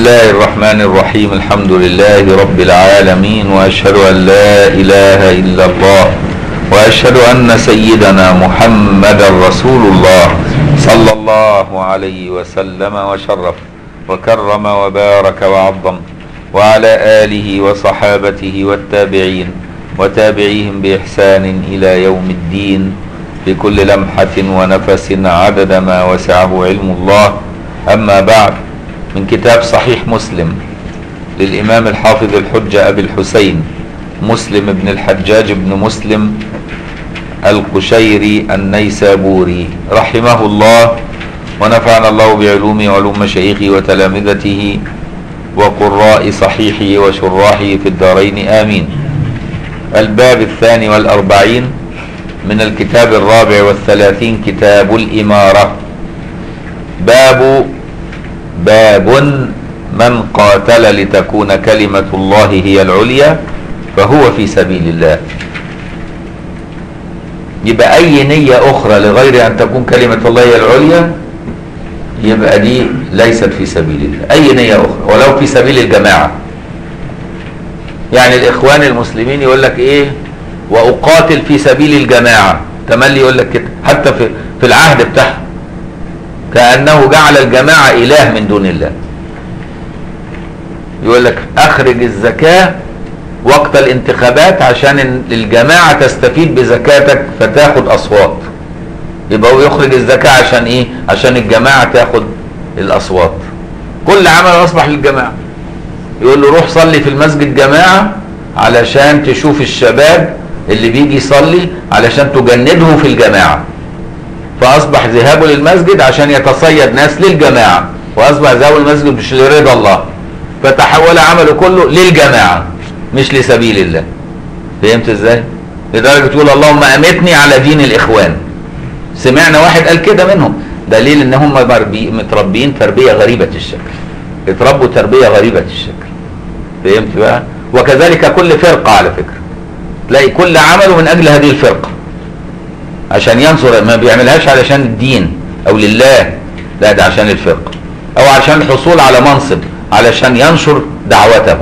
الله الرحمن الرحيم. الحمد لله رب العالمين، وأشهد أن لا إله إلا الله، وأشهد أن سيدنا محمدا رسول الله صلى الله عليه وسلم وشرف وكرم وبارك وعظم، وعلى آله وصحابته والتابعين وتابعيهم بإحسان إلى يوم الدين، بكل لمحة ونفس عدد ما وسعه علم الله. أما بعد، من كتاب صحيح مسلم للإمام الحافظ الحجة أبي الحسين مسلم بن الحجاج بن مسلم القشيري النيسابوري رحمه الله، ونفعنا الله بعلومه وعلوم مشايخه وتلامذته وقراء صحيحه وشراحه في الدارين آمين. الباب 42 من الكتاب 34، كتاب الإمارة. باب من قاتل لتكون كلمة الله هي العليا فهو في سبيل الله. يبقى أي نية أخرى لغير أن تكون كلمة الله هي العليا يبقى دي ليست في سبيل الله. أي نية أخرى ولو في سبيل الجماعة. يعني الإخوان المسلمين يقول لك إيه؟ وأقاتل في سبيل الجماعة، تملي يقول لك كده، حتى في العهد بتاعه كأنه جعل الجماعة إله من دون الله. يقول لك أخرج الزكاة وقت الانتخابات عشان الجماعة تستفيد بزكاتك فتاخد أصوات. يبقى هو يخرج الزكاة عشان إيه؟ عشان الجماعة تاخد الأصوات. كل عمل أصبح للجماعة. يقول له روح صلي في المسجد جماعة علشان تشوف الشباب اللي بيجي يصلي علشان تجنده في الجماعة. فأصبح ذهابه للمسجد عشان يتصيد ناس للجماعة، وأصبح ذهابه للمسجد مش لرضا الله، فتحول عمله كله للجماعة مش لسبيل الله. فهمت ازاي؟ لدرجة تقول اللهم أمتني على دين الإخوان. سمعنا واحد قال كده منهم، دليل ان هم متربيين تربية غريبة الشكل، اتربوا تربية غريبة الشكل. فهمت بقى؟ وكذلك كل فرقة على فكرة، تلاقي كل عمله من أجل هذه الفرقة عشان ينصر، ما بيعملهاش علشان الدين أو لله، لا ده عشان الفرقة أو عشان الحصول على منصب، علشان ينشر دعوته.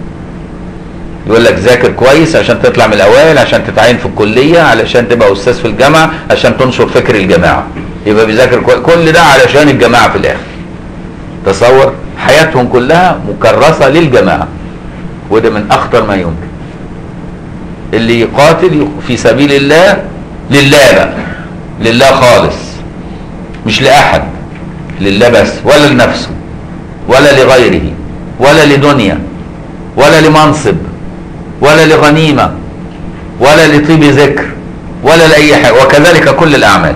يقول لك ذاكر كويس عشان تطلع من الأوائل، عشان تتعين في الكلية، علشان تبقى أستاذ في الجامعة، عشان تنشر فكر الجماعة. يبقى بيذاكر كويس، كل ده علشان الجماعة في الآخر. تصور حياتهم كلها مكرسة للجماعة، وده من أخطر ما يمكن. اللي يقاتل في سبيل الله لله بقى، لله خالص، مش لأحد، لله بس، ولا لنفسه ولا لغيره ولا لدنيا ولا لمنصب ولا لغنيمة ولا لطيب ذكر ولا لأي حاجة. وكذلك كل الأعمال.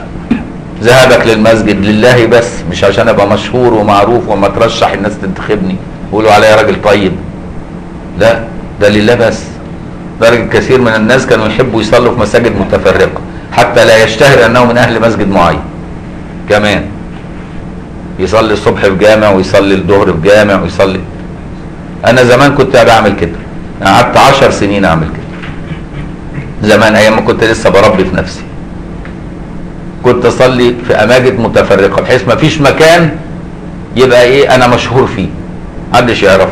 ذهابك للمسجد لله بس، مش عشان أبقى مشهور ومعروف وما ترشح الناس تنتخبني ويقولوا عليا راجل طيب، لا ده لله بس. درجة كثير من الناس كانوا يحبوا يصلوا في مساجد متفرقة حتى لا يشتهر أنه من أهل مسجد معين. كمان يصلي الصبح في جامع ويصلي الظهر في جامع ويصلي. أنا زمان كنت بعمل كده، قعدت 10 سنين أعمل كده زمان، أيام ما كنت لسه بربي في نفسي. كنت أصلي في أماكن متفرقة بحيث ما فيش مكان يبقى إيه أنا مشهور فيه محدش يعرفه،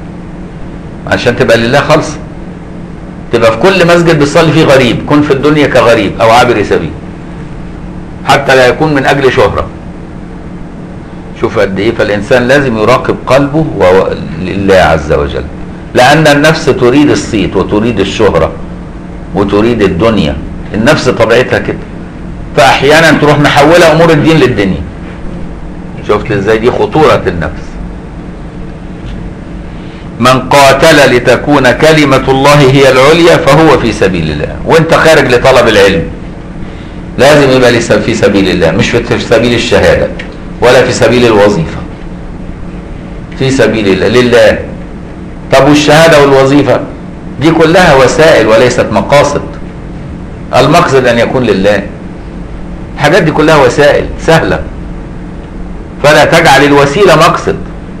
عشان تبقى لله خالص. تبقى في كل مسجد بتصلي فيه غريب، كن في الدنيا كغريب أو عابر سبيل، حتى لا يكون من أجل شهرة. شوف قد إيه. فالإنسان لازم يراقب قلبه لله عز وجل، لأن النفس تريد الصيت وتريد الشهرة وتريد الدنيا. النفس طبيعتها كده، فأحيانا تروح محولة أمور الدين للدنيا. شفت إزاي؟ دي خطورة النفس. من قاتل لتكون كلمة الله هي العليا فهو في سبيل الله. وانت خارج لطلب العلم لازم يبقى في سبيل الله، مش في سبيل الشهادة ولا في سبيل الوظيفة، في سبيل الله لله. طب والشهادة والوظيفة دي كلها وسائل وليست مقاصد. المقصد أن يكون لله. الحاجات دي كلها وسائل سهلة، فلا تجعل الوسيلة مقصد.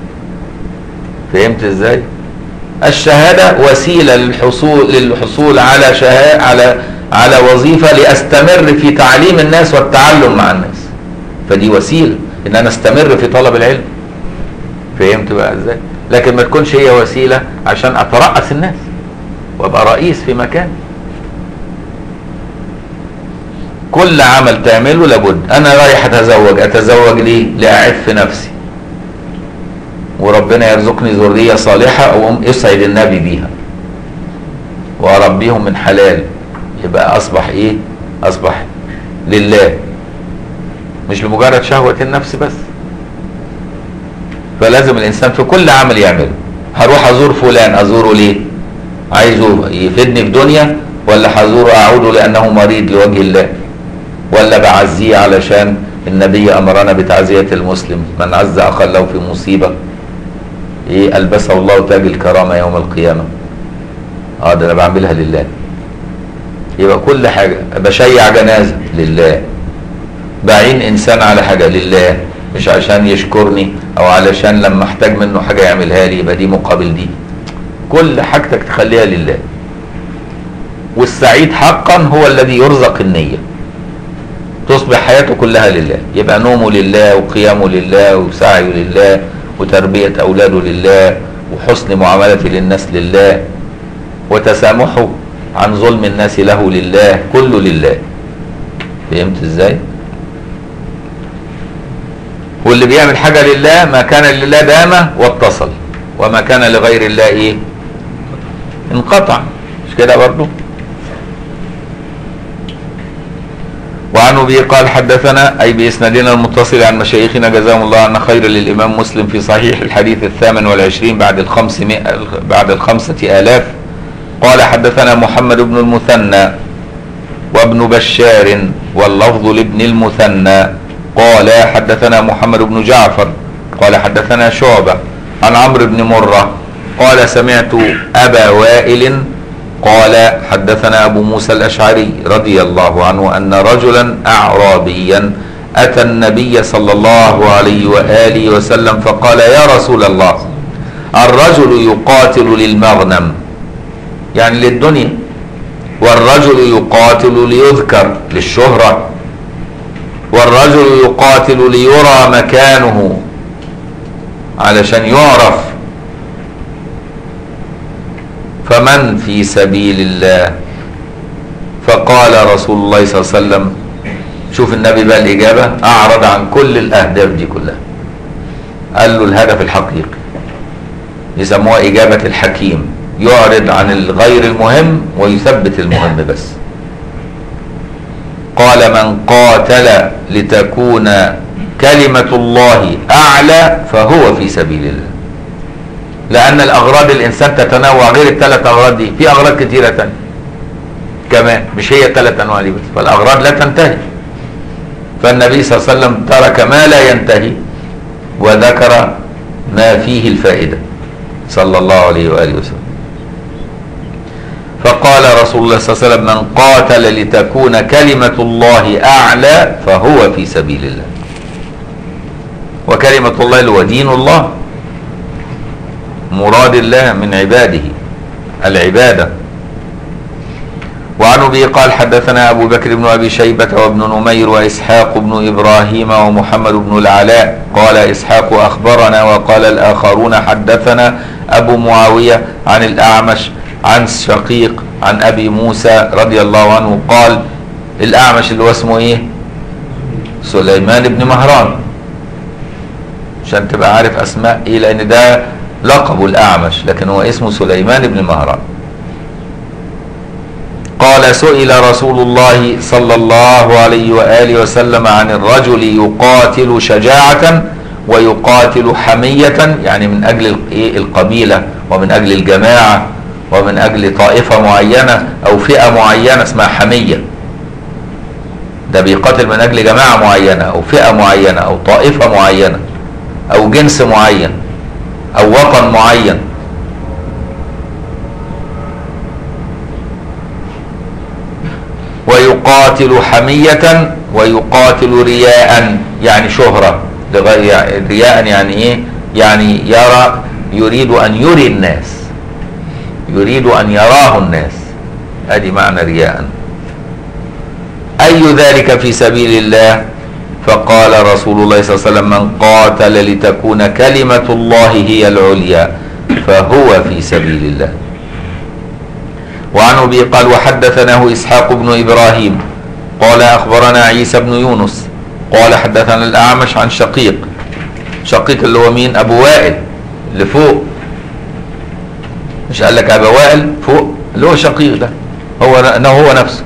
فهمت ازاي؟ الشهادة وسيلة للحصول على وظيفة لأستمر في تعليم الناس والتعلم مع الناس، فدي وسيلة ان انا استمر في طلب العلم. فهمت بقى ازاي؟ لكن ما تكونش هي وسيله عشان اترأس الناس وابقى رئيس في مكان. كل عمل تعمله لابد. انا رايح اتزوج ليه؟ لاعف نفسي وربنا يرزقني ذريه صالحه اقوم اسعد النبي بيها واربيهم من حلال، يبقى اصبح ايه؟ اصبح لله مش لمجرد شهوه النفس بس. فلازم الانسان في كل عمل يعمله. هروح ازور فلان، ازوره ليه؟ عايزه يفيدني في دنيا، ولا هزوره اعوده لانه مريض لوجه الله، ولا بعزيه علشان النبي امرنا بتعزيه المسلم من عز اخا له في مصيبه ايه البسه الله تاج الكرامه يوم القيامه. ده انا بعملها لله. يبقى كل حاجه بشيع جنازه لله، بعين انسان على حاجه لله، مش عشان يشكرني او علشان لما احتاج منه حاجه يعملها لي يبقى دي مقابل دي. كل حاجتك تخليها لله. والسعيد حقا هو الذي يرزق النيه، تصبح حياته كلها لله، يبقى نومه لله وقيامه لله وسعيه لله وتربيه اولاده لله وحسن معاملته للناس لله وتسامحه عن ظلم الناس له لله، كله لله. فهمت ازاي؟ واللي بيعمل حاجة لله ما كان لله دام واتصل، وما كان لغير الله ايه؟ انقطع. مش كده برضو؟ وعن ابي قال حدثنا اي باسنادنا المتصل عن مشايخنا جزاهم الله عنا خير للامام مسلم في صحيح الحديث 28 بعد 5000 قال حدثنا محمد بن المثنى وابن بشار واللفظ لابن المثنى قال حدثنا محمد بن جعفر قال حدثنا شعبة عن عمرو بن مرة قال سمعت أبا وائل قال حدثنا أبو موسى الأشعري رضي الله عنه أن رجلا أعرابيا أتى النبي صلى الله عليه وآله وسلم فقال يا رسول الله الرجل يقاتل للمغنم يعني للدنيا، والرجل يقاتل ليذكر للشهرة، والرجل يقاتل ليرى مكانه علشان يعرف، فمن في سبيل الله؟ فقال رسول الله صلى الله عليه وسلم، شوف النبي بقى الإجابة، أعرض عن كل الأهداف دي كلها، قال له الهدف الحقيقي، يسموها إجابة الحكيم، يعرض عن الغير المهم ويثبت المهم بس. قال من قاتل لتكون كلمة الله أعلى فهو في سبيل الله. لأن الأغراض الإنسان تتنوع غير الثلاث أغراض دي، في أغراض كثيرة تانية كمان، مش هي الثلاث أنواع دي بس، فالأغراض لا تنتهي. فالنبي صلى الله عليه وسلم ترك ما لا ينتهي وذكر ما فيه الفائدة صلى الله عليه وآله وسلم. فقال رسول الله صلى الله عليه وسلم من قاتل لتكون كلمة الله أعلى فهو في سبيل الله. وكلمة الله اللي هو دين الله، مراد الله من عباده العبادة. وعن أبي قال حدثنا أبو بكر بن أبي شيبة وابن نمير وإسحاق بن إبراهيم ومحمد بن العلاء قال إسحاق أخبرنا وقال الآخرون حدثنا أبو معاوية عن الأعمش عن شقيق عن أبي موسى رضي الله عنه قال، الأعمش اللي هو اسمه إيه؟ سليمان بن مهران، عشان تبقى عارف أسماء إيه، لأن ده لقب الأعمش لكن هو اسمه سليمان بن مهران. قال سئل رسول الله صلى الله عليه وآله وسلم عن الرجل يقاتل شجاعة ويقاتل حمية، يعني من أجل القبيلة ومن أجل الجماعة ومن أجل طائفة معينة أو فئة معينة اسمها حمية، ده بيقاتل من أجل جماعة معينة أو فئة معينة أو طائفة معينة أو جنس معين أو وطن معين. ويقاتل حمية ويقاتل رياء يعني شهرة، رياء يعني إيه؟ يعني يريد أن يري الناس، يريد أن يراه الناس، هذه معنى رياء. أي ذلك في سبيل الله؟ فقال رسول الله صلى الله عليه وسلم: من قاتل لتكون كلمة الله هي العليا فهو في سبيل الله. وعن أبي قال: وحدثناه إسحاق بن إبراهيم قال: أخبرنا عيسى بن يونس قال: حدثنا الأعمش عن شقيق اللي هو مين؟ أبو وائل اللي فوق، مش قال لك أبو وائل فوق اللي هو شقيق ده، هو نفسه.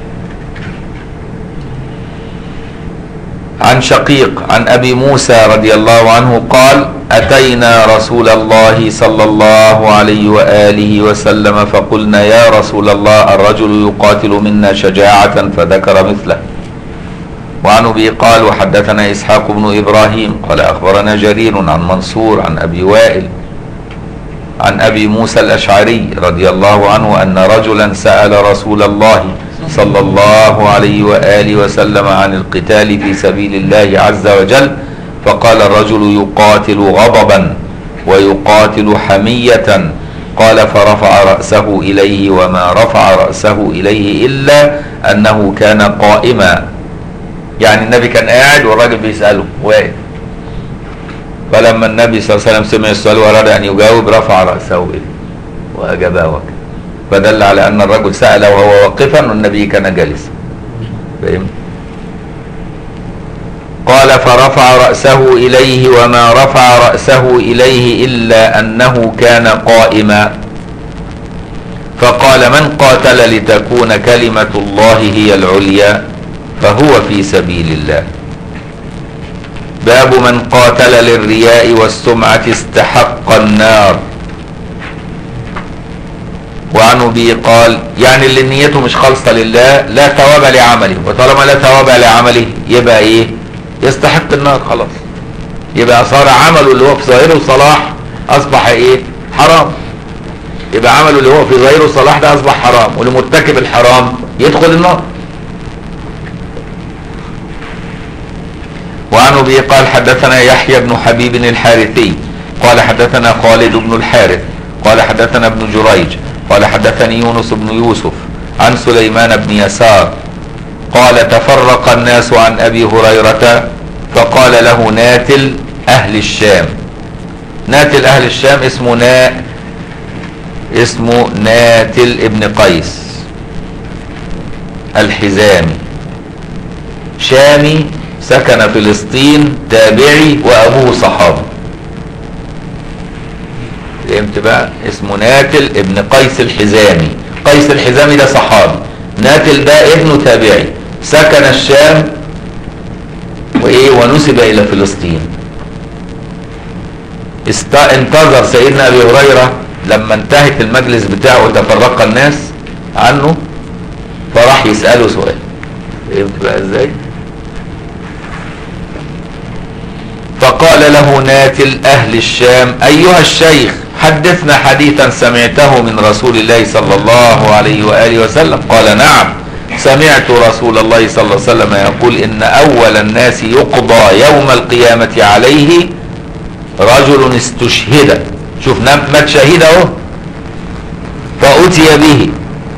عن شقيق عن أبي موسى رضي الله عنه قال: أتينا رسول الله صلى الله عليه وآله وسلم فقلنا: يا رسول الله، الرجل يقاتل منا شجاعة، فذكر مثله. وعن أبي قال: وحدثنا إسحاق بن إبراهيم قال: أخبرنا جرير عن منصور عن أبي وائل عن أبي موسى الأشعري رضي الله عنه أن رجلا سأل رسول الله صلى الله عليه وآله وسلم عن القتال في سبيل الله عز وجل، فقال: الرجل يقاتل غضبا ويقاتل حمية. قال: فرفع رأسه إليه وما رفع رأسه إليه إلا أنه كان قائما. يعني النبي كان قاعد والراجل بيسأله واقف، فلما النبي صلى الله عليه وسلم سمع السؤال وأراد أن يجاوب رفع رأسه إليه وأجابه وكذا، فدل على أن الرجل سأل وهو واقفا والنبي كان جالسا. فهمت؟ قال: فرفع رأسه إليه وما رفع رأسه إليه إلا أنه كان قائما. فقال: من قاتل لتكون كلمة الله هي العليا فهو في سبيل الله. باب من قاتل للرياء والسمعة استحق النار. وعن أبي قال: يعني اللي نيته مش خالصة لله لا ثواب لعمله، وطالما لا ثواب لعمله يبقى ايه؟ يستحق النار خلاص. يبقى صار عمله اللي هو في ظاهره صلاح اصبح ايه؟ حرام. يبقى عمله اللي هو في ظاهره صلاح ده اصبح حرام، والمرتكب الحرام يدخل النار. وعن أبي قال: حدثنا يحيى بن حبيب الحارثي قال: حدثنا خالد بن الحارث قال: حدثنا ابن جريج قال: حدثني يونس بن يوسف عن سليمان بن يسار قال: تفرق الناس عن أبي هريرة فقال له ناتل أهل الشام. ناتل أهل الشام اسمه ناتل ابن قيس الحزامي، شامي، سكن فلسطين، تابعي، وأبوه صحابي. فهمت بقى؟ اسمه ناتل ابن قيس الحزامي. قيس الحزامي ده صحابي، ناتل ده ابنه تابعي، سكن الشام ونسب إلى فلسطين. انتظر سيدنا أبي هريرة لما انتهت المجلس بتاعه وتفرق الناس عنه، فراح يسأله سؤال. فهمت بقى ازاي؟ فقال له ناتل أهل الشام: أيها الشيخ، حدثنا حديثا سمعته من رسول الله صلى الله عليه وآله وسلم. قال: نعم، سمعت رسول الله صلى الله عليه وسلم يقول: إن أول الناس يقضى يوم القيامة عليه رجل استشهد. شوف مات شهيد اهو. فأتي به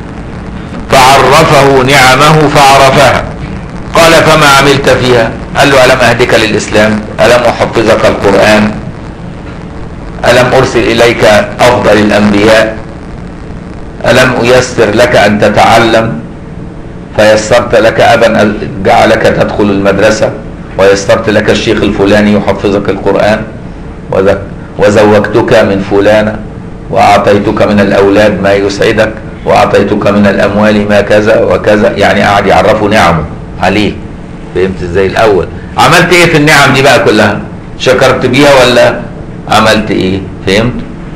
فعرفه نعمه فعرفها. قال: فما عملت فيها؟ قال له: ألم أهدك للإسلام؟ ألم أحفظك القرآن؟ ألم أرسل إليك أفضل الأنبياء؟ ألم أيسر لك أن تتعلم؟ فيسرت لك أبا جعلك تدخل المدرسة، ويسرت لك الشيخ الفلاني يحفظك القرآن، وزوجتك من فلانة، وأعطيتك من الأولاد ما يسعدك، وأعطيتك من الأموال ما كذا وكذا. يعني قاعد يعرفه نعمه عليه. فهمت ازاي؟ الأول عملت ايه في النعم دي بقى كلها؟ شكرت بيها ولا عملت ايه؟ فهمت؟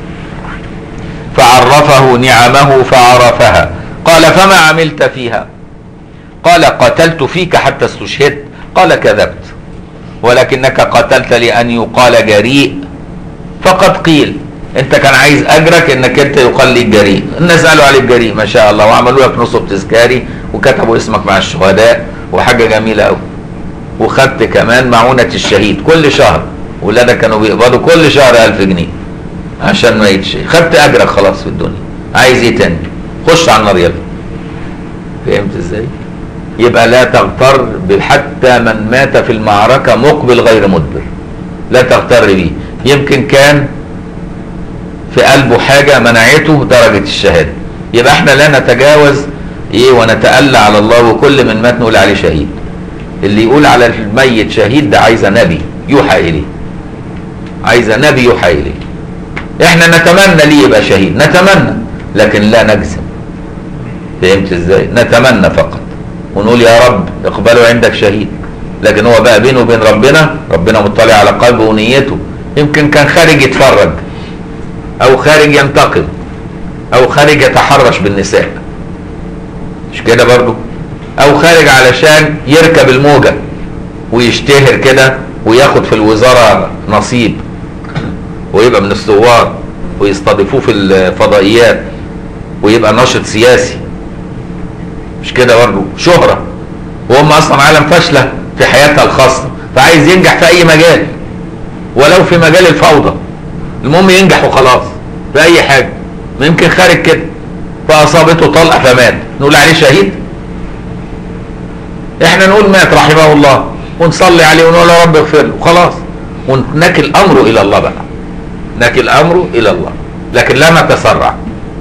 فعرفه نعمه فعرفها. قال: فما عملت فيها؟ قال: قتلت فيك حتى استشهدت. قال: كذبت، ولكنك قتلت لأن يقال جريء، فقد قيل. انت كان عايز اجرك انك انت يقال لك جريء. الناس قالوا عليك جريء ما شاء الله، وعملوا لك نصب تذكاري وكتبوا اسمك مع الشهداء وحاجة جميلة قوي، وخدت كمان معونة الشهيد كل شهر. ولادك كانوا بيقبضوا كل شهر 1000 جنيه عشان ما يتشهد. خدت اجرك خلاص في الدنيا، عايز ايه تاني؟ خش على النار يلا. فهمت ازاي؟ يبقى لا تغتر حتى من مات في المعركة مقبل غير مدبر، لا تغتر به. يمكن كان في قلبه حاجة منعته درجة الشهادة، يبقى احنا لا نتجاوز ونتألى على الله، وكل من مات نقول عليه شهيد. اللي يقول على الميت شهيد ده عايز نبي يوحى إليه، عايز نبي يوحى إليه. احنا نتمنى ليه يبقى شهيد، نتمنى، لكن لا نجزم. فهمت ازاي؟ نتمنى فقط ونقول يا رب اقبله عندك شهيد، لكن هو بقى بينه وبين ربنا، ربنا مطلع على قلبه ونيته. يمكن كان خارج يتفرج، او خارج ينتقم، او خارج يتحرش بالنساء، مش كده برضو؟ او خارج علشان يركب الموجة ويشتهر كده وياخد في الوزارة نصيب ويبقى من الثوار ويستضيفوه في الفضائيات ويبقى ناشط سياسي، مش كده برضو؟ شهرة، وهم اصلا عالم فاشلة في حياتها الخاصة، فعايز ينجح في اي مجال ولو في مجال الفوضى، المهم ينجح وخلاص في اي حاجة. يمكن خارج كده فاصابته طلقة فمات، نقول عليه شهيد؟ احنا نقول مات رحمه الله ونصلي عليه ونقول يا رب اغفر له وخلاص، ونكل امره الى الله بقى، نكل امره الى الله، لكن لا نتسرع.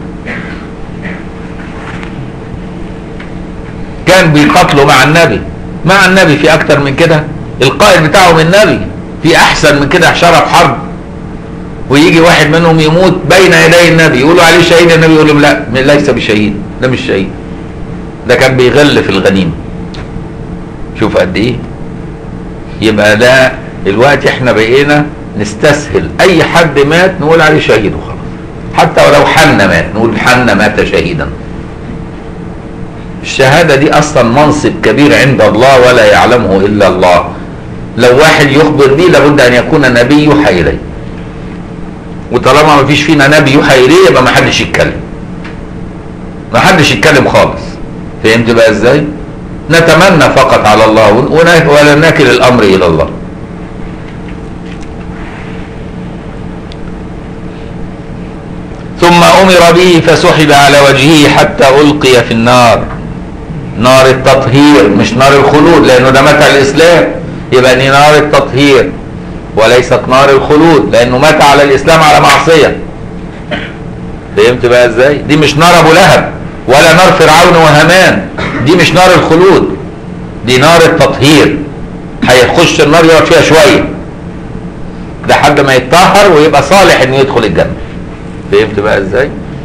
كان بيقاتلوا مع النبي في اكتر من كده، القائد بتاعهم النبي، في احسن من كده شرف حرب، ويجي واحد منهم يموت بين يدي النبي يقولوا عليه شهيد، النبي يقول لهم لا ليس بشهيد، ده مش شهيد، ده كان بيغل في الغنيمه. شوف قد ايه. يبقى لا، الوقت احنا بقينا نستسهل اي حد مات نقول عليه شهيد وخلاص، حتى ولو حنا مات نقول حنا مات شهيدا. الشهادة دي اصلا منصب كبير عند الله ولا يعلمه الا الله، لو واحد يخبر بيه لابد ان يكون نبي يوحى اليه، وطالما ما فيش فينا نبي يوحى اليه يبقى ما حدش يتكلم، ما حدش يتكلم خالص. فهمت بقى ازاي؟ نتمنى فقط على الله ولا نكل الامر الى الله. ثم امر به فسحب على وجهه حتى القي في النار، نار التطهير مش نار الخلود، لانه ده مات على الاسلام، يبقى دي نار التطهير وليست نار الخلود، لانه مات على الاسلام على معصيه. فهمت بقى ازاي؟ دي مش نار ابو لهب ولا نار فرعون وهامان، دي مش نار الخلود، دي نار التطهير، هيخش النار يقعد فيها شويه لحد ما يتطهر ويبقى صالح انه يدخل الجنه. فهمت بقى ازاي؟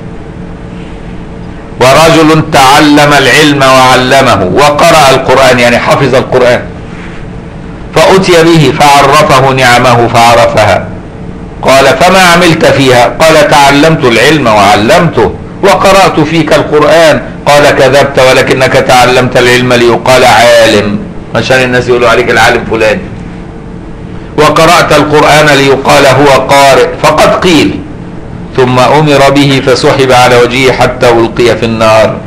ورجل تعلم العلم وعلمه وقرأ القرآن، يعني حفظ القرآن، فأتي به فعرفه نعمه فعرفها، قال فما عملت فيها؟ قال تعلمت العلم وعلمته وقرأت فيك القرآن. قال كذبت ولكنك تعلمت العلم ليقال عالم، عشان الناس يقولوا عليك العالم فلان، وقرأت القرآن ليقال هو قارئ، فقد قيل. ثم أمر به فسحب على وجهه حتى ألقي في النار.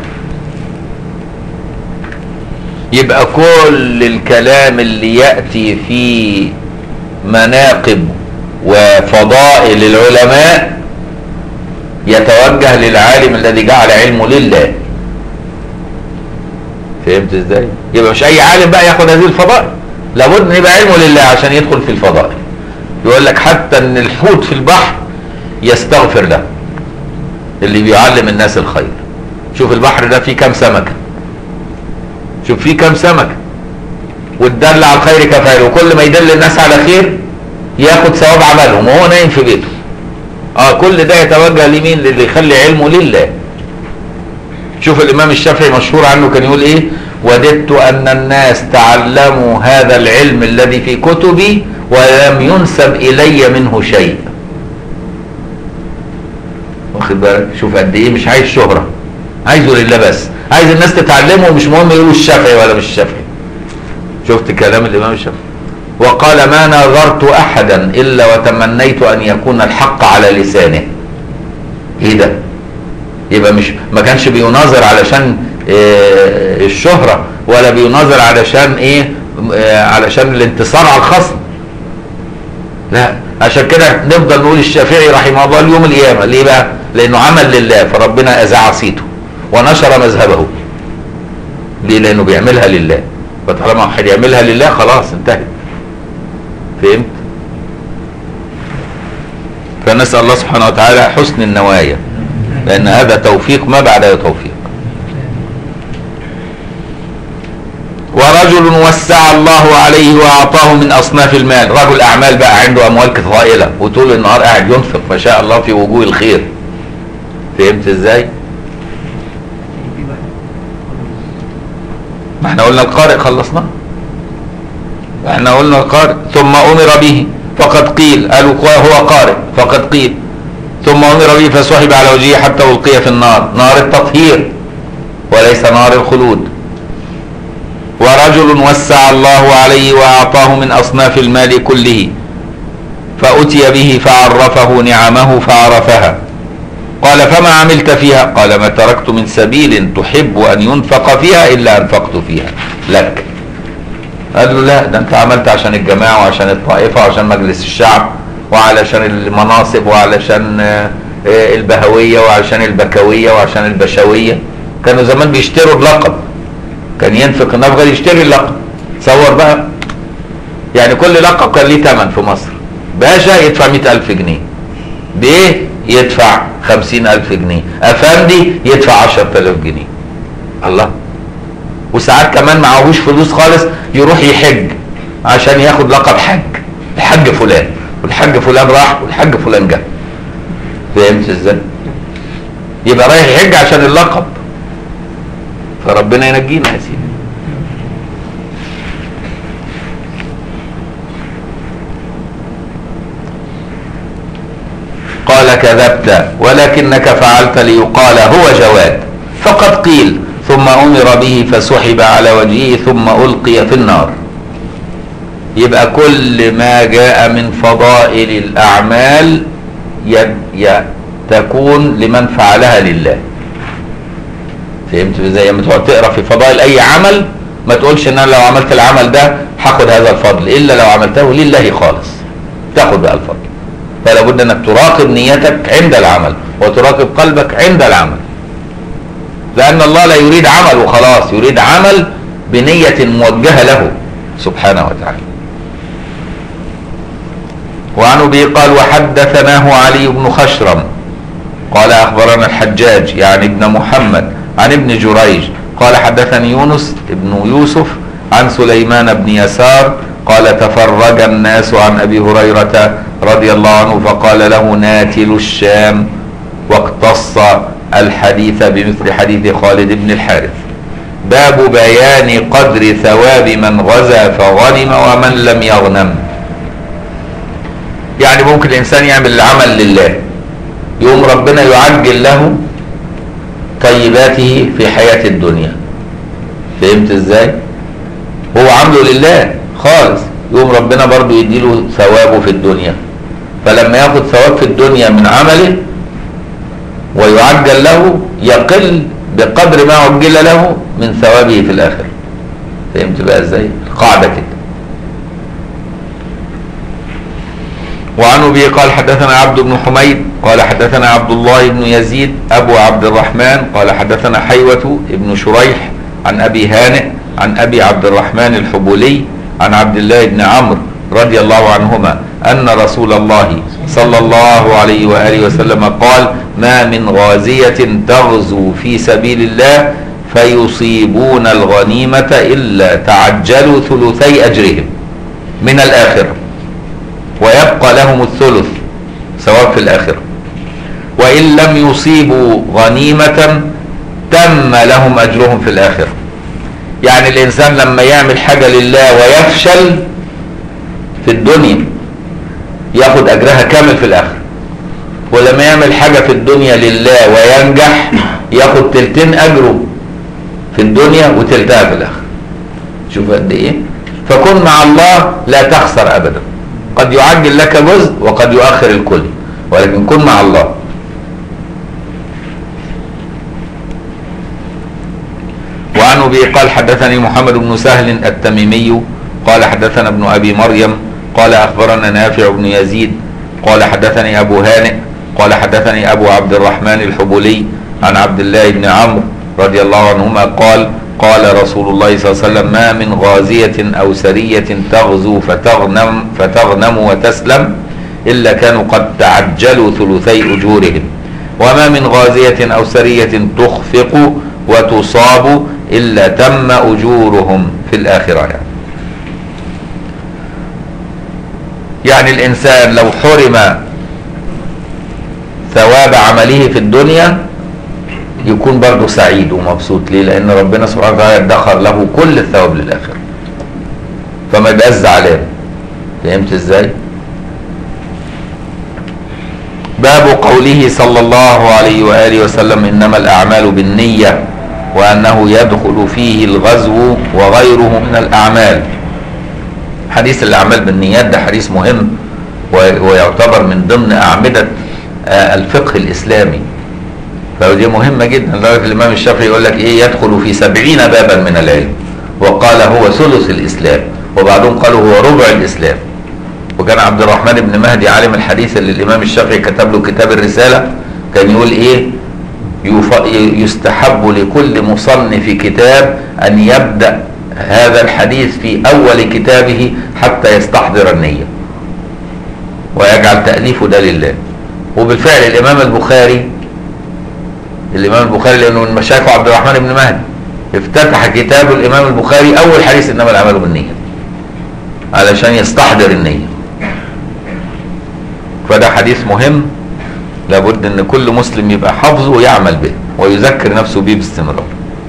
يبقى كل الكلام اللي يأتي في مناقب وفضائل العلماء يتوجه للعالم الذي جعل علمه لله. فهمت ازاي؟ يبقى مش اي عالم بقى ياخد هذه الفضائل، لابد ان يبقى علمه لله عشان يدخل في الفضائل. يقول لك حتى ان الحوت في البحر يستغفر له اللي بيعلم الناس الخير. شوف البحر ده فيه كام سمكة، شوف فيه كام سمكة، والدل على الخير كفاعله، وكل ما يدل الناس على خير ياخد ثواب عملهم وهو نايم في بيته. كل ده يتوجه لمين؟ للي يخلي علمه لله. شوف الامام الشافعي مشهور عنه كان يقول ايه؟ وددت ان الناس تعلموا هذا العلم الذي في كتبي ولم ينسب الي منه شيء. واخد بالك؟ شوف قد ايه مش عايز شهرة، عايزه لله بس، عايز الناس تتعلمه ومش مهم يقولوا الشافعي ولا مش الشافعي. شفت كلام الامام الشافعي؟ وقال ما ناظرت احدا الا وتمنيت ان يكون الحق على لسانه. ايه ده؟ يبقى مش ما كانش بيناظر علشان الشهرة، ولا بيناظر علشان ايه؟ علشان الانتصار على الخصم، لا. عشان كده نفضل نقول الشافعي رحمه الله اليوم القيامة. ليه بقى؟ لانه عمل لله فربنا اذاع صيته ونشر مذهبه. ليه؟ لانه بيعملها لله. فطالما واحد يعملها لله خلاص انتهت. فهمت؟ فنسأل الله سبحانه وتعالى حسن النوايا، لان هذا توفيق ما بعده توفيق. ورجل وسع الله عليه واعطاه من اصناف المال، رجل اعمال بقى عنده اموال طائله وطول النهار قاعد ينفق ما شاء الله في وجوه الخير. فهمت ازاي؟ ما احنا قلنا القارئ خلصناه. احنا قلنا القارئ ثم امر به فقد قيل، قالوا هو قارئ فقد قيل، ثم امر به فسحب على وجهه حتى القي في النار، نار التطهير وليس نار الخلود. ورجل وسع الله عليه واعطاه من اصناف المال كله فاتي به فعرفه نعمه فعرفها، قال فما عملت فيها؟ قال ما تركت من سبيل تحب ان ينفق فيها الا انفقت فيها لك. قال له لا، ده انت عملت عشان الجماعه وعشان الطائفه وعشان مجلس الشعب وعلشان المناصب وعلشان البهويه وعشان البكويه وعشان البشويه. كانوا زمان بيشتروا اللقب، كان ينفق النفقه يشتري اللقب. تصور بقى، يعني كل لقب كان ليه ثمن في مصر. باشا يدفع 100,000 جنيه، بيه يدفع 50,000 جنيه، افندي يدفع 10,000 جنيه. الله. وساعات كمان معهوش فلوس خالص يروح يحج عشان ياخد لقب حج، الحج فلان، والحج فلان راح والحج فلان جه. فهمت ازاي؟ يبقى رايح يحج عشان اللقب. فربنا ينجينا يا سيدي. قال كذبت ولكنك فعلت ليقال هو جواد، فقد قيل ثم أمر به فسحب على وجهه ثم ألقي في النار. يبقى كل ما جاء من فضائل الأعمال تكون لمن فعلها لله. فهمت ازاي؟ لما تقعد تقرا في فضائل اي عمل ما تقولش ان انا لو عملت العمل ده هاخد هذا الفضل، الا لو عملته لله خالص تاخد بقى الفضل. فلا بد انك تراقب نيتك عند العمل وتراقب قلبك عند العمل، لان الله لا يريد عمل وخلاص، يريد عمل بنية موجهة له سبحانه وتعالى. وعن ابي قال وحدثناه علي بن خشرم قال اخبرنا الحجاج يعني ابن محمد عن ابن جريج قال حدثني يونس ابن يوسف عن سليمان بن يسار قال تفرج الناس عن ابي هريرة رضي الله عنه فقال له ناتل الشام، واقتص الحديث بمثل حديث خالد بن الحارث. باب بيان قدر ثواب من غزا فغنم ومن لم يغنم. يعني ممكن الانسان يعمل العمل لله يوم ربنا يعجل له طيباته في حياة الدنيا. فهمت ازاي؟ هو عمله لله خالص، يوم ربنا برضو يديله ثوابه في الدنيا. فلما ياخد ثواب في الدنيا من عمله ويعجل له يقل بقدر ما عجل له من ثوابه في الآخرة. فهمت بقى ازاي؟ القاعدة كده. وعن ابي قال حدثنا عبد بن حميد قال حدثنا عبد الله بن يزيد ابو عبد الرحمن قال حدثنا حيوة ابن شريح عن ابي هانئ عن ابي عبد الرحمن الحبولي عن عبد الله بن عمرو رضي الله عنهما ان رسول الله صلى الله عليه واله وسلم قال ما من غازية تغزو في سبيل الله فيصيبون الغنيمة الا تعجلوا ثلثي اجرهم من الاخرة ويبقى لهم الثلث ثواب في الآخرة، وإن لم يصيبوا غنيمة تم لهم أجرهم في الآخرة. يعني الإنسان لما يعمل حاجة لله ويفشل في الدنيا ياخد أجرها كامل في الآخرة، ولما يعمل حاجة في الدنيا لله وينجح ياخد تلتين أجره في الدنيا وتلتها في الآخرة. شوف قد إيه. فكن مع الله لا تخسر أبدا، قد يعجل لك جزء وقد يؤخر الكل، ولكن كن مع الله. وعن ابي قال حدثني محمد بن سهل التميمي قال حدثنا ابن ابي مريم قال اخبرنا نافع بن يزيد قال حدثني ابو هانئ قال حدثني ابو عبد الرحمن الحبولي عن عبد الله بن عمرو رضي الله عنهما قال قال رسول الله صلى الله عليه وسلم: ما من غازية أو سرية تغزو فتغنم وتسلم إلا كانوا قد تعجلوا ثلثي أجورهم، وما من غازية أو سرية تخفق وتصاب إلا تم أجورهم في الآخرة. يعني الإنسان لو حرم ثواب عمله في الدنيا يكون برضه سعيد ومبسوط. ليه؟ لأن ربنا سبحانه وتعالى ادخر له كل الثواب للآخرة، فما يبقاش زعلان. فهمت ازاي؟ باب قوله صلى الله عليه وآله وسلم: إنما الأعمال بالنية، وأنه يدخل فيه الغزو وغيره من الأعمال. حديث الأعمال بالنيات ده حديث مهم، ويعتبر من ضمن أعمدة الفقه الإسلامي، فدي مهمة جدا. لذلك الإمام الشافعي يقول لك إيه: يدخل في 70 بابا من العلم، وقال هو ثلث الإسلام، وبعضهم قالوا هو ربع الإسلام. وكان عبد الرحمن بن مهدي عالم الحديث اللي الإمام الشافعي كتب له كتاب الرسالة، كان يقول إيه: يستحب لكل مصنف كتاب أن يبدأ هذا الحديث في أول كتابه حتى يستحضر النية ويجعل تأليفه ده لله. وبالفعل الإمام البخاري لأنه من مشايخه عبد الرحمن بن مهدي افتتح كتاب الإمام البخاري أول حديث إنما الأعمال بالنية علشان يستحضر النية. فده حديث مهم، لابد ان كل مسلم يبقى حافظه ويعمل به ويذكر نفسه به باستمرار.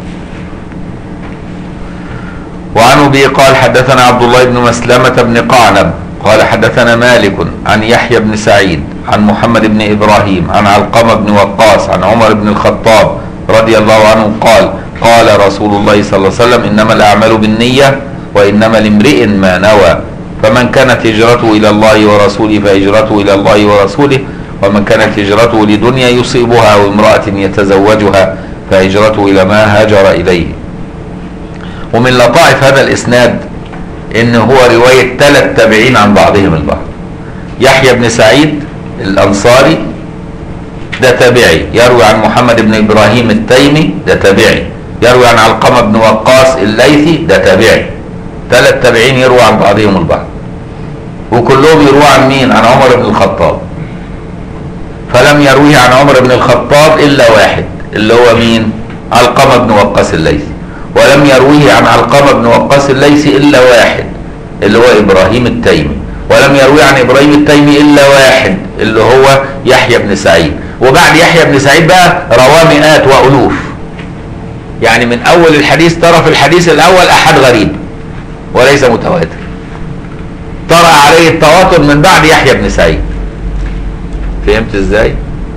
وعن ابي قال: حدثنا عبد الله بن مسلمة بن قعنب قال: حدثنا مالك عن يحيى بن سعيد عن محمد بن ابراهيم عن علقمة بن وقاص عن عمر بن الخطاب رضي الله عنه قال: قال رسول الله صلى الله عليه وسلم: انما الاعمال بالنية وانما لامرئ ما نوى، فمن كانت هجرته الى الله ورسوله فهجرته الى الله ورسوله، ومن كانت هجرته لدنيا يصيبها وامرأة يتزوجها فهجرته إلى ما هاجر إليه. ومن لطائف هذا الإسناد إن هو رواية 3 تابعين عن بعضهم البعض. يحيى بن سعيد الأنصاري ده تابعي يروي عن محمد بن إبراهيم التيمي ده تابعي يروي عن علقمة بن وقاص الليثي ده تابعي. 3 تابعين يروي عن بعضهم البعض، وكلهم يروي عن مين؟ عن عمر بن الخطاب. فلم يرويه عن عمر بن الخطاب إلا واحد اللي هو مين؟ علقمة بن وقاص الليثي. ولم يرويه عن علقمة بن وقاص الليثي إلا واحد اللي هو إبراهيم التيمي. ولم يرويه عن إبراهيم التيمي إلا واحد اللي هو يحيى بن سعيد. وبعد يحيى بن سعيد بقى رواه مئات وألوف. يعني من أول الحديث ترى في الحديث الأول أحد غريب وليس متواتر، طرأ عليه التواتر من بعد يحيى بن سعيد. فهمت ازاي؟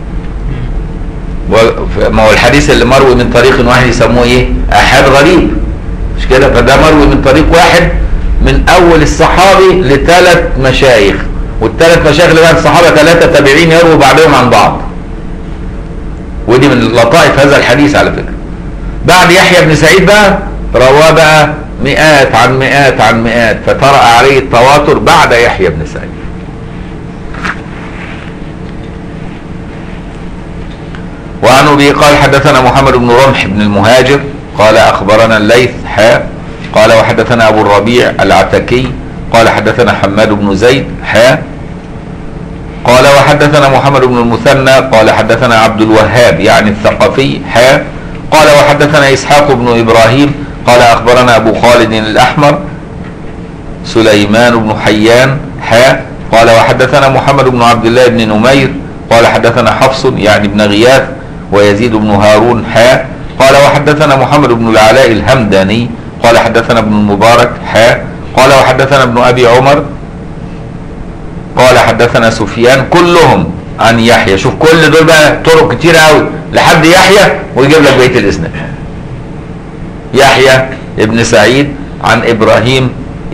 ما هو الحديث اللي مروي من طريق واحد يسموه ايه؟ احاد غريب، مش كده؟ فده مروي من طريق واحد من اول الصحابي ل3 مشايخ، وال3 مشايخ اللي بعد الصحابه 3 تابعين يرووا بعدهم عن بعض. ودي من لطائف هذا الحديث على فكره. بعد يحيى بن سعيد بقى رواه بقى مئات عن مئات عن مئات، فطرأ عليه التواتر بعد يحيى بن سعيد. وعن ابي قال: حدثنا محمد بن رمح بن المهاجر قال: اخبرنا الليث قال: وحدثنا ابو الربيع العتكي قال: حدثنا حماد بن زيد قال: وحدثنا محمد بن المثنى قال: حدثنا عبد الوهاب يعني الثقفي قال: وحدثنا اسحاق بن ابراهيم قال: اخبرنا ابو خالد الاحمر سليمان بن حيان قال: وحدثنا محمد بن عبد الله بن نمير قال: حدثنا حفص يعني بن غياث ويزيد بن هارون قال: وحدثنا محمد بن العلاء الهمداني قال: حدثنا ابن المبارك قال: وحدثنا ابن ابي عمر قال: حدثنا سفيان كلهم عن يحيى. شوف كل دول بقى طرق كتير قوي لحد يحيى ويجيب لك بقيه الاسناد. يحيى ابن سعيد عن ابراهيم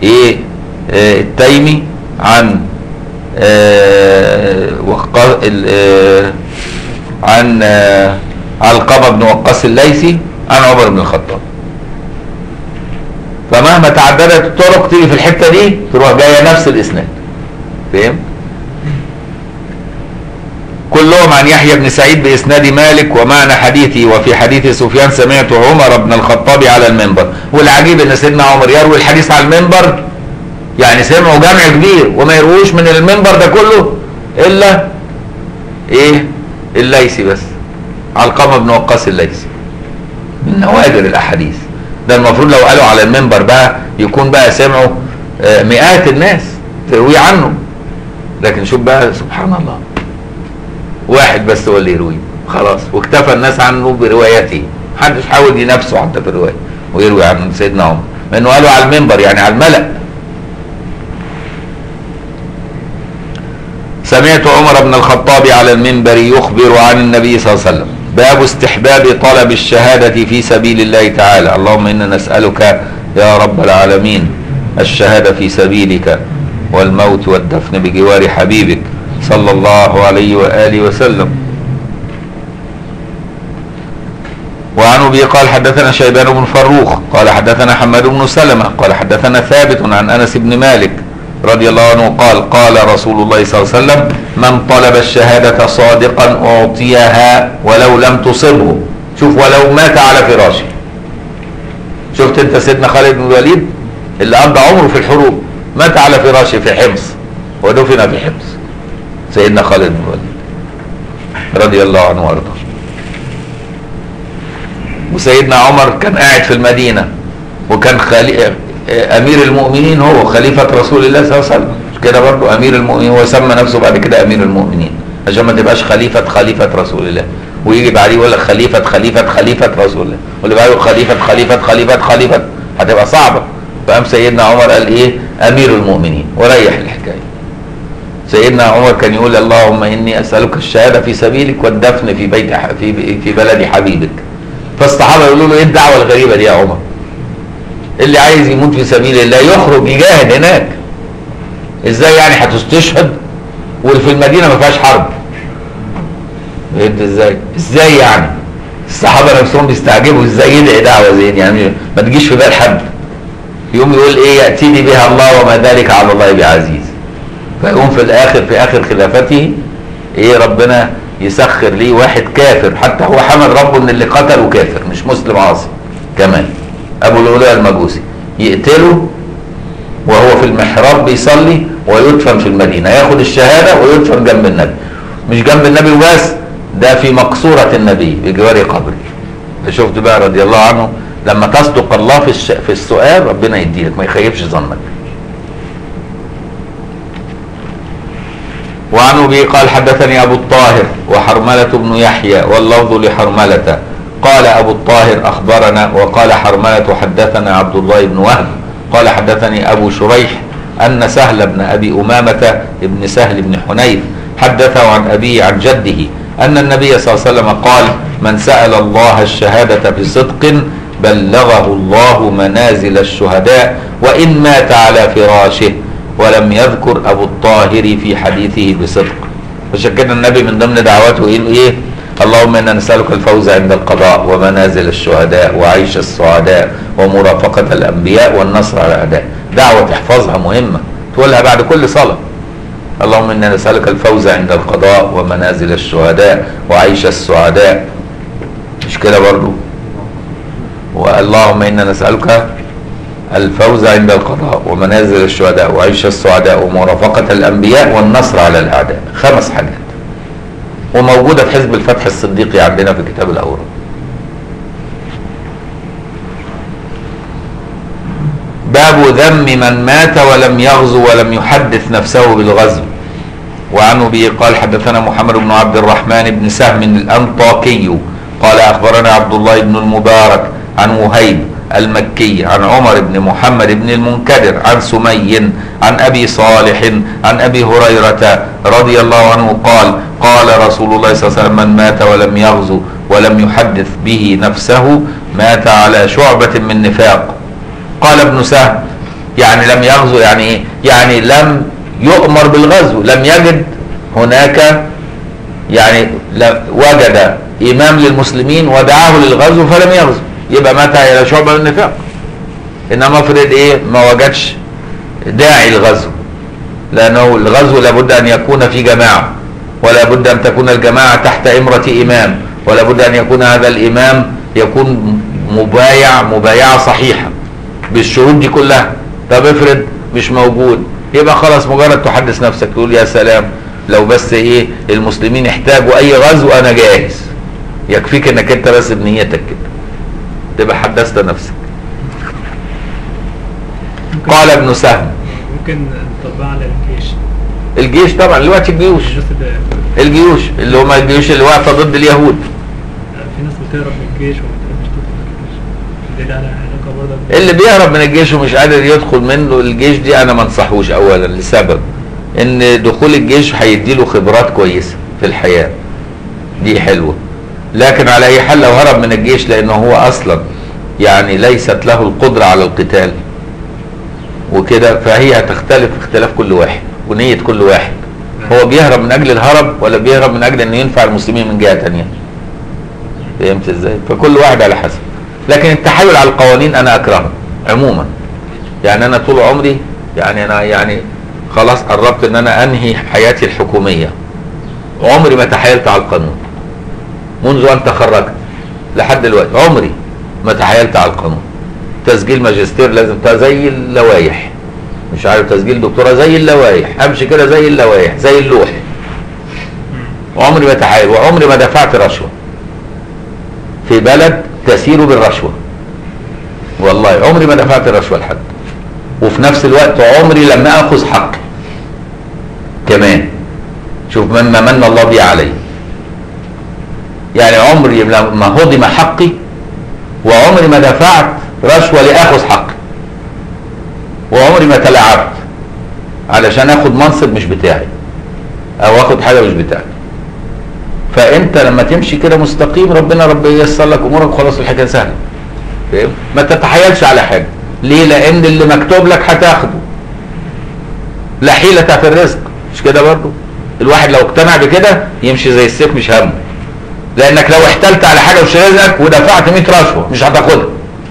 التيمي عن عن علقمة بن وقاص الليثي عن عمر بن الخطاب. فمهما تعددت الطرق تيجي في الحته دي تروح جايه نفس الاسناد. فهم؟ كلهم عن يحيى بن سعيد بإسناد مالك ومعنى حديثه. وفي حديث سفيان سمعت عمر بن الخطاب على المنبر. والعجيب ان سيدنا عمر يروي الحديث على المنبر، يعني سمعوا جمع كبير وما يرويش من المنبر ده كله الا ايه؟ الليثي بس، علقمة بن وقاص الليثي. من نوادر الاحاديث ده. المفروض لو قالوا على المنبر بقى يكون بقى سمعوا مئات الناس تروي عنه، لكن شوف بقى سبحان الله، واحد بس هو اللي يروي خلاص، واكتفى الناس عنه بروايته، محدش حاول ينافسه حتى في الروايه ويروي عن سيدنا عمر، لانه قالوا على المنبر يعني على الملأ. سمعت عمر بن الخطاب على المنبر يخبر عن النبي صلى الله عليه وسلم. باب استحباب طلب الشهادة في سبيل الله تعالى. اللهم إنا نسألك يا رب العالمين الشهادة في سبيلك والموت والدفن بجوار حبيبك صلى الله عليه وآله وسلم. وعن أبي قال حدثنا شيبان بن فروخ قال حدثنا حماد بن سلمة قال حدثنا ثابت عن أنس بن مالك رضي الله عنه قال قال رسول الله صلى الله عليه وسلم من طلب الشهادة صادقا أعطيها ولو لم تصبه. شوف، ولو مات على فراشه. شفت انت سيدنا خالد بن الوليد اللي قضى عمره في الحروب، مات على فراشه في حمص ودفن في حمص. سيدنا خالد بن الوليد رضي الله عنه وارضاه. وسيدنا عمر كان قاعد في المدينة وكان امير المؤمنين، هو خليفة رسول الله صلى الله عليه وسلم. مش كده برضه امير المؤمنين، هو سمى نفسه بعد كده امير المؤمنين عشان ما تبقاش خليفة رسول الله ويجي بعديه يقول لك خليفة رسول الله، واللي بعده خليفة هتبقى صعبة. فقام سيدنا عمر قال ايه؟ امير المؤمنين، وريح الحكاية. سيدنا عمر كان يقول اللهم اني اسألك الشهادة في سبيلك والدفن في بيت في بلد حبيبك. فالصحابة يقولوا له ايه الدعوة الغريبة دي يا عمر؟ اللي عايز يموت في سبيل الله يخرج يجاهد هناك، ازاي يعني هتستشهد وفي المدينة ما فيهاش حرب؟ ازاي يعني؟ الصحابة نفسهم بيستعجبوا ازاي يدعي دعوة زي دي، يعني ما تجيش في بال حد. يقوم يقول ايه؟ يأتيني بها الله وما ذلك على الله بعزيز. فيقوم في اخر خلافته ايه؟ ربنا يسخر ليه واحد كافر، حتى هو حمد ربه ان اللي قتله كافر مش مسلم عاصي كمان، ابو الولاء المجوسي، يقتله وهو في المحراب بيصلي ويدفن في المدينة، ياخد الشهادة ويدفن جنب النبي. مش جنب النبي وبس، ده في مقصورة النبي بجوار قبره. شفت بقى رضي الله عنه لما تصدق الله في السؤال ربنا يديلك، ما يخيبش ظنك. وعن أبي قال حدثني أبو الطاهر وحرملة بن يحيى واللفظ لحرملة قال أبو الطاهر أخبرنا، وقال حرملة حدثنا عبد الله بن وهب قال حدثني أبو شريح أن سهل بن أبي أمامة ابن سهل بن حنيف حدثه عن أبيه عن جده أن النبي صلى الله عليه وسلم قال من سأل الله الشهادة بصدق بلغه الله منازل الشهداء وإن مات على فراشه. ولم يذكر أبو الطاهر في حديثه بصدق. عشان كده النبي من ضمن دعواته إيه؟ اللهم إنا نسألك الفوز عند القضاء ومنازل الشهداء وعيش السعداء ومرافقة الأنبياء والنصر على الأعداء. دعوة تحفظها مهمة، تقولها بعد كل صلاة. اللهم إنا نسألك الفوز عند القضاء ومنازل الشهداء وعيش السعداء. مش كده برضو؟ واللهم إنا نسألك الفوز عند القضاء ومنازل الشهداء وعيش السعداء ومرافقة الأنبياء والنصر على الأعداء. 5 حاجات، وموجودة في حزب الفتح الصديقي عندنا في كتاب الأوراد. باب ذم من مات ولم يغزو ولم يحدث نفسه بالغزو. وعن أبي قال حدثنا محمد بن عبد الرحمن بن سهم الأنطاكي قال أخبرنا عبد الله بن المبارك عن وهيب المكي عن عمر بن محمد بن المنكدر عن سمي عن أبي صالح عن أبي هريرة رضي الله عنه قال قال رسول الله صلى الله عليه وسلم من مات ولم يغزو ولم يحدث به نفسه مات على شعبة من نفاق. قال ابن سهم يعني لم يغزو يعني ايه؟ يعني لم يؤمر بالغزو، لم يجد هناك، يعني وجد إمام للمسلمين ودعاه للغزو فلم يغزو، يبقى مات الى شعبة من النفاق. انما افرض ايه؟ ما وجدش داعي الغزو، لانه الغزو لابد ان يكون في جماعة، ولا بد أن تكون الجماعة تحت إمرة إمام، ولا بد أن يكون هذا الإمام يكون مبايعة صحيحة بالشروط دي كلها. طب افرض مش موجود، يبقى خلاص مجرد تحدث نفسك تقول يا سلام لو بس ايه المسلمين احتاجوا اي غزو انا جاهز، يكفيك انك انت بس بنيتك كده تبقى حدثت نفسك. قال ابن سهم ممكن نطبقها على الجيش. الجيش طبعا دلوقتي الجيوش اللي هم الجيوش اللي واقفه ضد اليهود. في ناس بتهرب من الجيش وما بتحبش تدخل الجيش، ده علاقه برضه. اللي بيهرب من الجيش ومش قادر يدخل منه الجيش دي انا ما انصحوش، اولا لسبب ان دخول الجيش هيديله خبرات كويسه في الحياه دي حلوه، لكن على اي حال لو هرب من الجيش لانه هو اصلا يعني ليست له القدره على القتال وكده، فهي هتختلف اختلاف كل واحد ونيه كل واحد. هو بيهرب من اجل الهرب ولا بيهرب من اجل انه ينفع المسلمين من جهه ثانيه؟ فهمت ازاي؟ فكل واحد على حسب. لكن التحايل على القوانين انا اكرهه عموما. يعني انا طول عمري يعني خلاص قربت ان انا انهي حياتي الحكوميه، عمري ما تحايلت على القانون منذ ان تخرجت لحد دلوقتي، عمري ما تحايلت على القانون. تسجيل ماجستير لازم زي اللوايح، مش عارف تسجيل دكتوراه زي اللوايح، امشي كده زي اللوايح زي اللوح. عمري ما تحايل وعمري ما دفعت رشوه في بلد تسير بالرشوه، والله عمري ما دفعت رشوه لحد، وفي نفس الوقت عمري لم اخذ حقي كمان. شوف مما من الله بي علي، يعني عمري ما هضم حقي وعمري ما دفعت رشوه لاخذ حقي، وعمري ما تلاعبت علشان اخد منصب مش بتاعي او اخد حاجه مش بتاعي. فانت لما تمشي كده مستقيم ربنا ييسر لك امورك وخلاص الحكايه سهله. فاهم؟ ما تتحايلش على حاجه. ليه؟ لان اللي مكتوب لك هتاخده. لا حيله في الرزق، مش كده برضو؟ الواحد لو اقتنع بكده يمشي زي السيف مش همه. لانك لو احتلت على حاجه مش رزقك ودفعت 100 رشوه مش هتاخدها.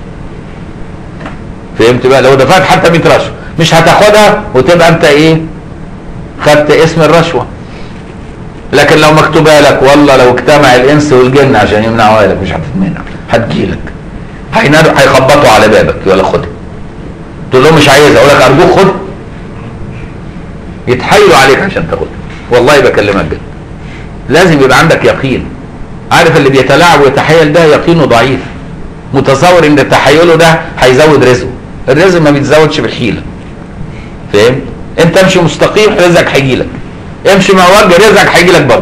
فهمت بقى؟ لو دفعت حتى 100 رشوه مش هتاخدها وتبقى انت ايه؟ خدت اسم الرشوه. لكن لو مكتوبه لك والله لو اجتمع الانس والجن عشان يمنعوها لك مش هتتمنع، هتجيلك هيخبطوا على بابك ولا خدها. تقول لهم مش عايز، اقول لك ارجوك خد. يتحايلوا عليك عشان تاخدها، والله بكلمك جد. لازم يبقى عندك يقين. عارف اللي بيتلاعب ويتحايل ده يقينه ضعيف، متصور ان تحايله ده هيزود رزقه. الرزق ما بيتزودش بالحيله. فاهم؟ انت امشي مستقيم رزقك هيجيلك، امشي معوج رزقك هيجيلك برضه.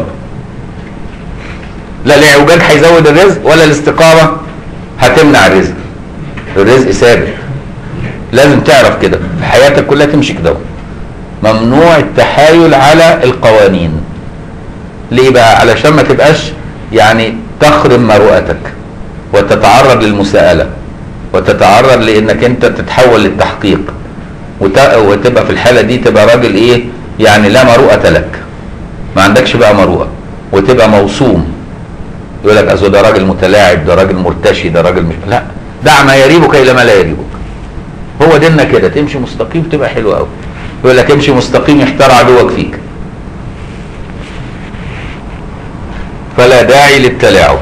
لا الاعوجاج هيزود الرزق ولا الاستقامه هتمنع الرزق. الرزق ثابت. لازم تعرف كده في حياتك كلها تمشي كده. ممنوع التحايل على القوانين. ليه بقى؟ علشان ما تبقاش يعني تخرم مروءتك وتتعرض للمساءله وتتعرض لانك انت تتحول للتحقيق وتبقى في الحاله دي تبقى راجل ايه؟ يعني لا مروءه لك، ما عندكش بقى مروءه وتبقى موصوم. يقول لك اصل ده راجل متلاعب، ده راجل مرتشي، ده راجل مش، لا، دع ما يريبك الى ما لا يريبك. هو ديننا كده، تمشي مستقيم تبقى حلوه قوي. يقول لك امشي مستقيم يحتار عدوك فيك. فلا داعي للتلاعب.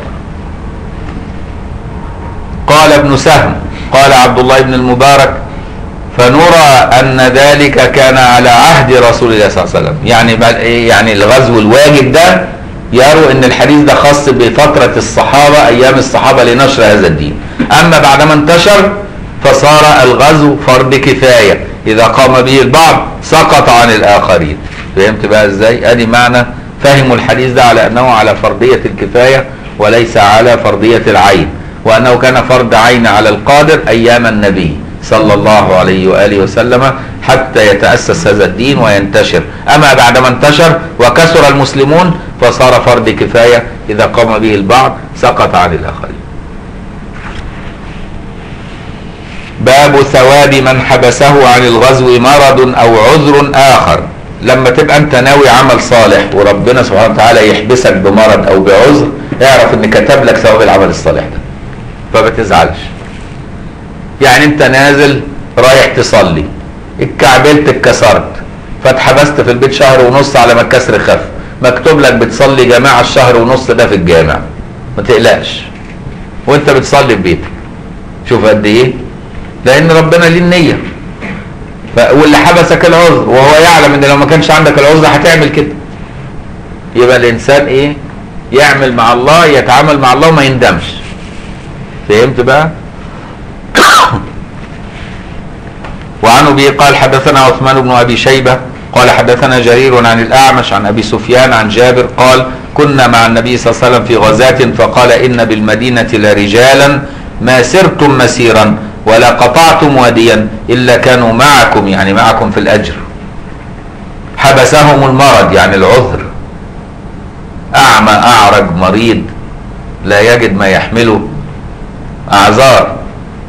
قال ابن سهم قال عبد الله بن المبارك فنرى ان ذلك كان على عهد رسول الله صلى الله عليه وسلم. يعني الغزو الواجب ده يروا ان الحديث ده خاص بفترة الصحابة، ايام الصحابة لنشر هذا الدين. اما بعدما انتشر فصار الغزو فرض كفاية، اذا قام به البعض سقط عن الاخرين. فهمت بقى ازاي؟ ادي معنى فهموا الحديث ده على انه على فرضية الكفاية وليس على فرضية العين، وانه كان فرض عين على القادر ايام النبي صلى الله عليه وآله وسلم حتى يتأسس هذا الدين وينتشر. أما بعدما انتشر وكثر المسلمون فصار فرض كفاية، إذا قام به البعض سقط عن الآخرين. باب ثواب من حبسه عن الغزو مرض أو عذر آخر. لما تبقى أنت ناوي عمل صالح وربنا سبحانه وتعالى يحبسك بمرض أو بعذر، اعرف إن كتب لك ثواب العمل الصالح ده، فما تزعلش. يعني انت نازل رايح تصلي، اتكعبلت اتكسرت، فاتحبست في البيت شهر ونص على ما الكسر خف، مكتوب لك بتصلي جماعة الشهر ونص ده في الجامع، ما تقلقش وانت بتصلي في بيتك. شوف قد ايه، لان ربنا ليه النية. واللي حبسك العذر وهو يعلم ان لو ما كانش عندك العذر هتعمل كده. يبقى الانسان ايه؟ يعمل مع الله، يتعامل مع الله وما يندمش. فهمت بقى؟ وعن ابي قال حدثنا عثمان بن ابي شيبة قال حدثنا جرير عن الأعمش عن أبي سفيان عن جابر قال كنا مع النبي صلى الله عليه وسلم في غزاة فقال إن بالمدينة لرجالا ما سرتم مسيرا ولا قطعتم واديا إلا كانوا معكم، يعني معكم في الأجر. حبسهم المرض يعني العذر، أعمى أعرج مريض لا يجد ما يحمله، أعذار.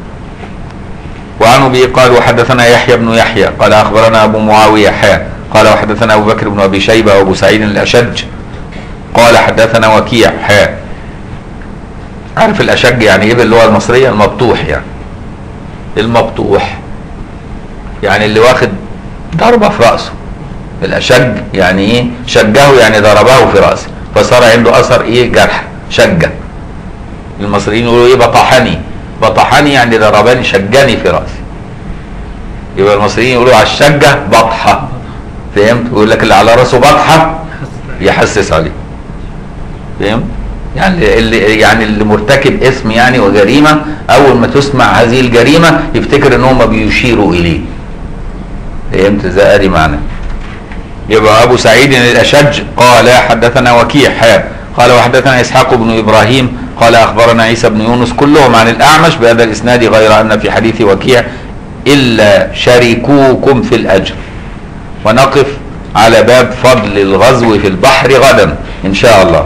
وعن أبي قال وحدثنا يحيى بن يحيى قال أخبرنا أبو معاوية قال وحدثنا أبو بكر بن أبي شيبة وأبو سعيد الأشج قال حدثنا وكيع عارف الأشج يعني إيه باللغة المصرية؟ المبطوح، يعني المبطوح يعني اللي واخد ضربة في رأسه. الأشج يعني إيه؟ شجه يعني ضربه في رأسه فصار عنده أثر إيه؟ جرح، شجة. المصريين يقولوا إيه؟ بطحني يعني ضرباني، شجني في رأسي. يبقى المصريين يقولوا على الشجة بطحة. فهمت؟ يقول لك اللي على راسه بطحة يحسس عليه. فهمت؟ يعني اللي مرتكب اسم يعني وجريمة، أول ما تسمع هذه الجريمة يفتكر إن هم بيشيروا إليه. فهمت؟ زي أدي معنى. يبقى أبو سعيد الأشج قال حدثنا وكيع قال وحدثنا إسحاق بن إبراهيم قال أخبرنا عيسى بن يونس كلهم عن الأعمش بهذا الإسناد غير أن في حديث وكيع إلا شركوكم في الأجر. ونقف على باب فضل الغزو في البحر غدا إن شاء الله.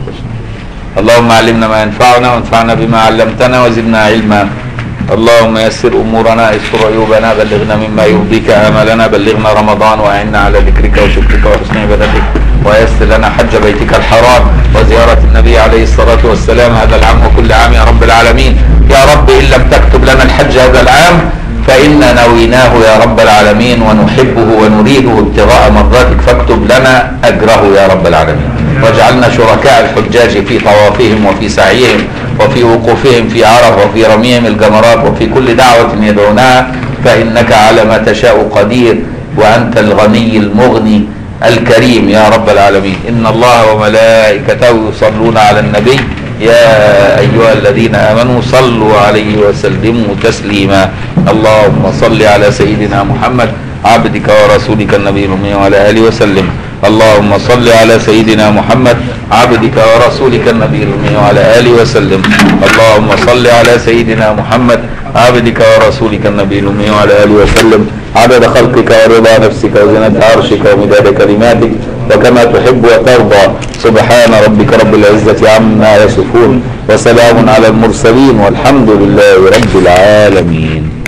اللهم علمنا ما ينفعنا وانفعنا بما علمتنا وزدنا علما. اللهم يسر أمورنا، يسر عيوبنا، بلغنا مما يرضيك آمالنا، بلغنا رمضان وأعنا على ذكرك وشكرك وحسن عبادتك، ويسر لنا حج بيتك الحرام وزيارة النبي عليه الصلاة والسلام هذا العام وكل عام يا رب العالمين. يا رب إن لم تكتب لنا الحج هذا العام فإنا نويناه يا رب العالمين ونحبه ونريده ابتغاء مرضاتك، فاكتب لنا أجره يا رب العالمين، واجعلنا شركاء الحجاج في طوافهم وفي سعيهم وفي وقوفهم في عرفة وفي رميهم الجمرات وفي كل دعوة يدعونها، فإنك على ما تشاء قدير وأنت الغني المغني الكريم يا رب العالمين. إن الله وملائكته يصلون على النبي يا أيها الذين آمنوا صلوا عليه وسلموا تسليما. اللهم صل على سيدنا محمد عبدك ورسولك النبي الأمي وعلى آله وسلم. اللهم صل على سيدنا محمد عبدك ورسولك النبي الأمي وعلى آله وسلم. اللهم صل على سيدنا محمد عبدك ورسولك النبي الأمي وعلى آله وسلم عدد خلقك ورضا نفسك وزنة عرشك ومداد كلماتك وكما تحب وترضى. سبحان ربك رب العزة عما يصفون وسلام على المرسلين والحمد لله رب العالمين.